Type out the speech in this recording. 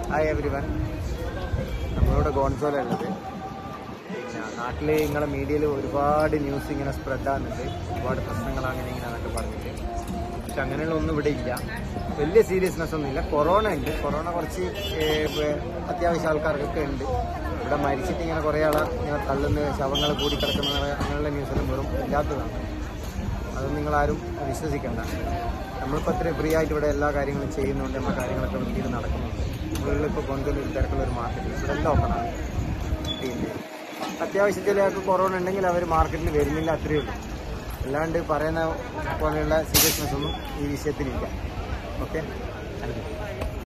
Hi everyone, നമ്മളിവിടെ ഗോൺസോല ഉള്ളത്. പിന്നെ നാട്ടിൽ നിങ്ങളെ മീഡിയയിൽ ഒരുപാട് ന്യൂസ് ഇങ്ങനെ സ്പ്രെഡ് ആകുന്നുണ്ട്, ഒരുപാട് പ്രശ്നങ്ങൾ അങ്ങനെ ഇങ്ങനെ എന്നൊക്കെ പറഞ്ഞിട്ട്. പക്ഷെ അങ്ങനെയുള്ള ഒന്നും ഇവിടെ ഇല്ല, വലിയ സീരിയസ്നെസ് ഒന്നുമില്ല. കൊറോണ ഉണ്ട്, കൊറോണ കുറച്ച് അത്യാവശ്യം ആൾക്കാർക്കൊക്കെ ഉണ്ട്. ഇവിടെ മരിച്ചിട്ട് ഇങ്ങനെ കുറേ ആളെ ഇങ്ങനെ തള്ളുന്ന ശവങ്ങൾ കൂടിക്കിടക്കുന്ന അങ്ങനെയുള്ള ന്യൂസൊന്നും വെറും ഇല്ലാത്തതാണ്. അതൊന്നും നിങ്ങളാരും വിശ്വസിക്കേണ്ട. നമ്മളിപ്പോൾ അത്രയും ഫ്രീ ആയിട്ട് ഇവിടെ എല്ലാ കാര്യങ്ങളും ചെയ്യുന്നുണ്ട്, നമ്മുടെ കാര്യങ്ങളൊക്കെ വൃത്തിയിൽ നടക്കുന്നുണ്ട്. നമ്മളിപ്പോൾ കൊണ്ടുവന്ന തിരക്കുള്ള ഒരു മാർക്കറ്റിൽ ഇവിടെ എല്ലാം ഓപ്പണാണ്. പിന്നെ അത്യാവശ്യം ചില ആൾക്ക് കൊറോണ ഉണ്ടെങ്കിൽ അവർ മാർക്കറ്റിൽ വരുന്നില്ല, അത്രയേ ഉള്ളൂ. അല്ലാണ്ട് പറയുന്ന പോലെയുള്ള സീരിയസ്നെസ് ഒന്നും ഈ വിഷയത്തിലില്ല. ഓക്കെ.